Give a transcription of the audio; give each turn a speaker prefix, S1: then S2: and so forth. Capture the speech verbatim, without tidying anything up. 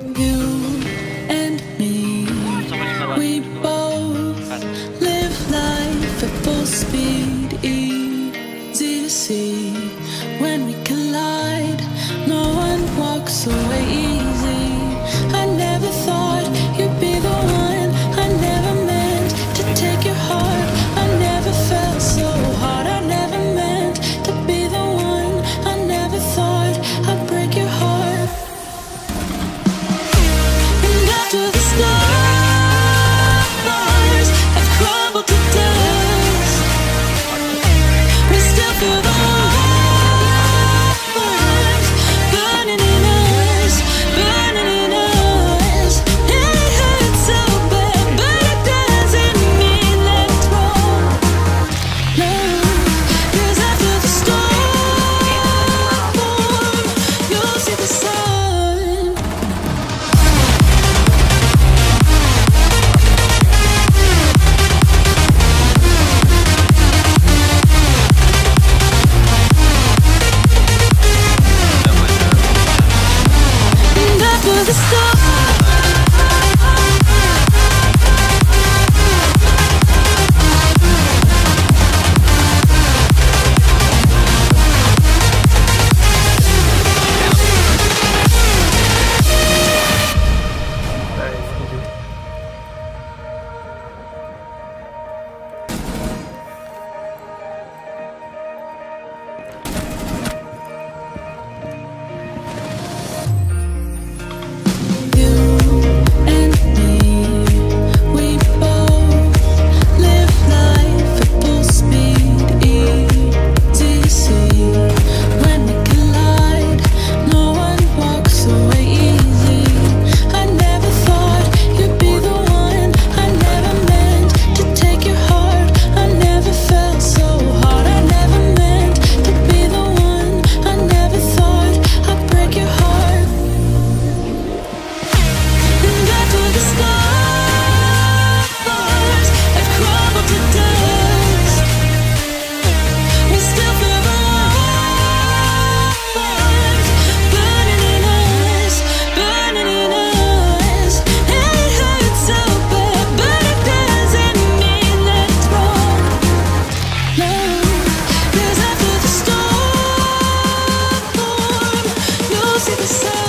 S1: You and me, we both live life at full speed. Easy to see when we collide. No one walks away easy. I never thought you'd be the one. I never meant to take your heart. I never felt so hard. I never meant to be the one. I never thought I'd break your heart. And after the stars have crumbled to dust, we still feel the flames burning in us, burning in us. And it hurts so bad, but it doesn't mean that it's wrong. No, 'cause after the storm, you'll see the sun. And after the storm, you and me, we both live life at full speed. Easy to see when we collide. No one walks away easy. I never thought you'd be the one. I never meant to take your heart. I never felt so hard. I never meant to be the one. I never thought I'd break your heart. And after the stars have crumbled to dust, we still feel the flames burning in us, burning in us. And it hurts so bad, but it doesn't mean that it's wrong. No, 'cause after the storm, you'll see the sun.